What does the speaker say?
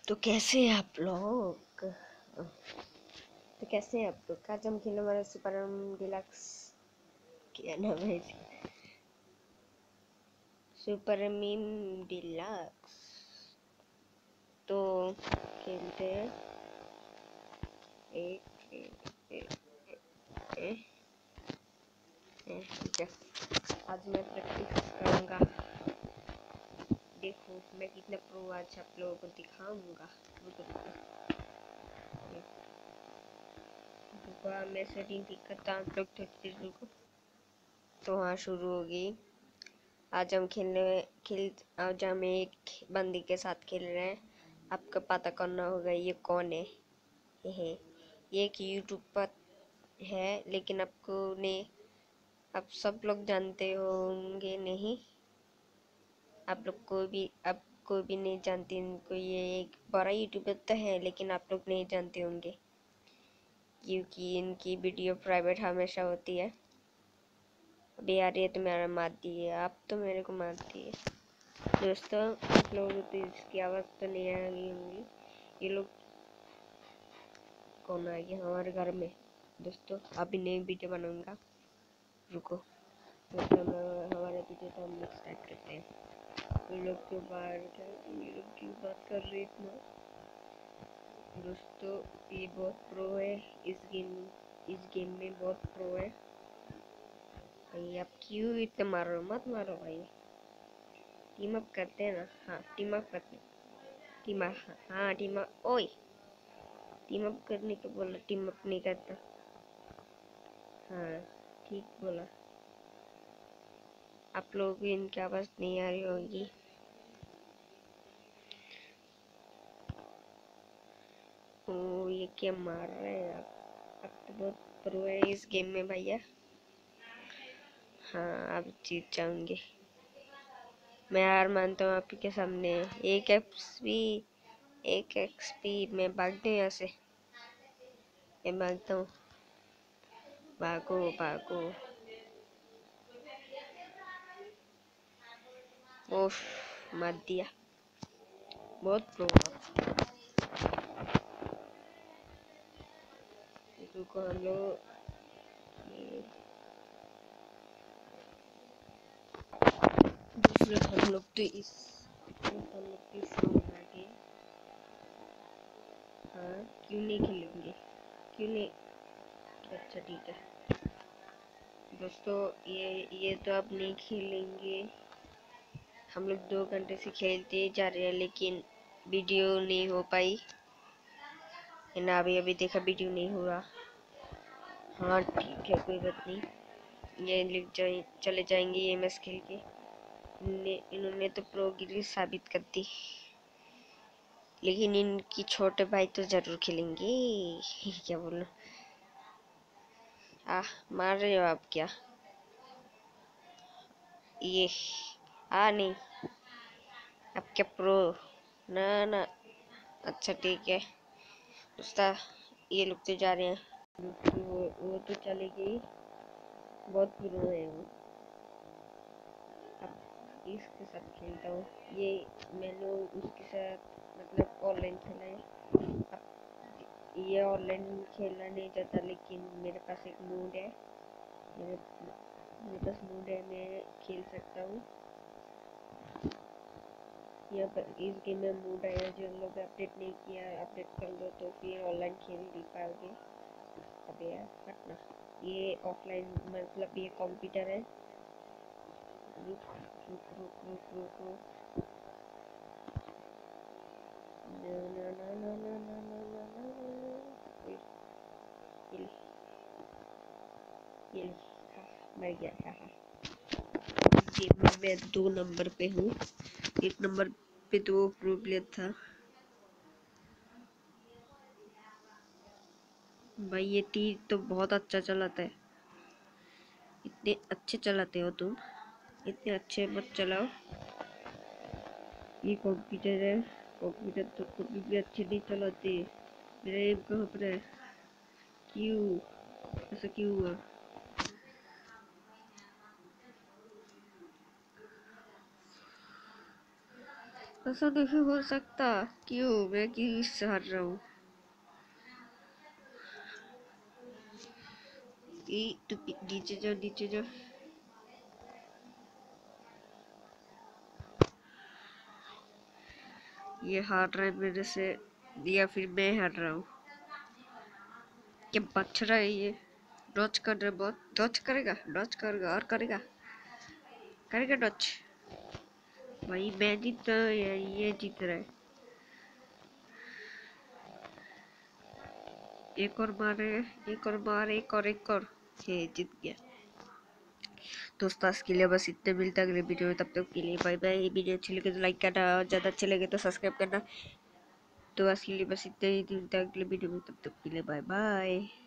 तो कैसे हैं आप लोग? आज हम खेलने वाले सुपर डिलक्स, क्या नाम है इसका? Super meme deluxe. तो खेलते हैं। ठीक है, आज मैं प्रैक्टिस करूँगा। देखो मैं कितना प्रो आज आप लोगों को दिखाऊंगा। मैं सेटिंग ठीक करता हूँ, आप लोग थोड़ी देर रुको। तो हाँ, शुरू होगी। आज हम एक बंदी के साथ खेल रहे हैं। आपको पता करना होगा ये कौन है। ये एक यूट्यूब पर है, लेकिन आप सब लोग जानते होंगे नहीं। आप कोई भी नहीं जानते इनको। ये एक बड़ा यूट्यूबर तो है, लेकिन आप लोग नहीं जानते होंगे क्योंकि इनकी वीडियो प्राइवेट हमेशा होती है। अबे यार, ये तो मेरा मारती है। आप तो मेरे को मारती है। दोस्तों, आप लोगों को तो इसकी आवाज़ तो नहीं आ रही होंगी। ये लोग कौन आ गया हमारे घर में? दोस्तों, अभी नई वीडियो बनाऊंगा, रुको। दोस्तों, हमारे वीडियो तो हम लोग स्टार्ट करते हैं। ये लोग क्यों बात कर रहे इतना? दोस्तों, ये बहुत प्रो है इस गेम में बहुत प्रो है भाई। आप क्यों इतना मार रहे हो? मत मारो भाई। टीम अप करते हैं ना। हाँ, टीम अप करते हैं। हाँ, टीम अप। ओए, टीम अप करने को बोला, टीम अप नहीं करता। हाँ, ठीक बोला। आप लोगों को इनकी आवाज़ नहीं आ रही होगी। ओ, ये क्या मार रहे हैं आप तो बहुत प्रो है इस गेम में भैया। हाँ, अब जीत जाऊंगे। मैं हार मानता हूँ आपके सामने। एक एक्सपी मैं भागते यहाँ से। मैं भागता हूँ। भागो भागो। ओफ, मार दिया। बहुत प्रो आप। रुको, हम लोग दूसरे हम लोग तो इस राउंड आगे। हाँ, क्यों नहीं खेलेंगे? क्यों नहीं? अच्छा, ठीक है दोस्तों। ये तो अब नहीं खेलेंगे। हम लोग 2 घंटे से खेलते जा रहे हैं, लेकिन वीडियो नहीं हो पाई है ना। अभी अभी देखा, वीडियो नहीं हुआ। हाँ ठीक है, कोई बात नहीं। ये चले जाएंगे ये मैच खेल के। इन्होंने तो प्रोगिरी साबित कर दी, लेकिन इनकी छोटे भाई तो जरूर खेलेंगे। क्या बोलूं? मार रहे हो आप क्या? ये नहीं, अब क्या प्रो? ना ना, अच्छा ठीक है। उसका ये लोग तो जा रहे हैं। वो तो चले गई। बहुत प्रो है वो। अब इसके साथ खेलता हूँ। ये मैंने उसके साथ मतलब ऑनलाइन खेला है। अब ये ऑनलाइन खेलना नहीं चाहता, लेकिन मेरे पास एक मूड है। मेरे पास मूड है, मैं खेल सकता हूँ। यहाँ पर इस गेम में मूड आया। जो लोग अपडेट नहीं किया, अपडेट कर लो तो फिर ऑनलाइन खेल नहीं पाओगे। अबे यार हटना। ये ऑफलाइन मतलब ये कंप्यूटर है। रुक रुक रुक रुक रुक रुक। ना ना ना ना ना ना ना ना ना ना। ये मर गया। गेम में मैं 2 नंबर पे हूँ। 1 नंबर पे तो प्रो प्लेयर था भाई। ये तीर तो बहुत अच्छा चलाता है। इतने अच्छे चलाते हो तुम। इतने अच्छे मत चलाओ। ये कंप्यूटर है। कंप्यूटर तो कभी भी अच्छे नहीं चलाते। मेरा एम कहाँ पर है? क्यों ऐसा क्यों हुआ? ऐसा नहीं हो सकता। क्यों? मैं क्यों इससे हार रहा हूँ? तू नीचे जाओ, नीचे जाओ। ये हार रहा है मेरे से या फिर मैं हार रहा हूँ? क्या बच रहा है ये? डॉच कर रहा है बहुत। डॉच करेगा, डॉच करेगा और करेगा, करेगा डॉच। भाई मैं जीत रहा हूँ या ये जीत रहा है? एक और मारे, एक और मार, एक और ये जीत गया। दोस्तों आज के लिए बस इतने, मिलता है अगले वीडियो में, तब तक के लिए बाय बाय। वीडियो अच्छी लगे तो लाइक करना और ज़्यादा अच्छे लगे तो सब्सक्राइब करना। तो आज के लिए बस इतने ही, मिलता है अगले वीडियो में, तब तक के लिए बाय बाय।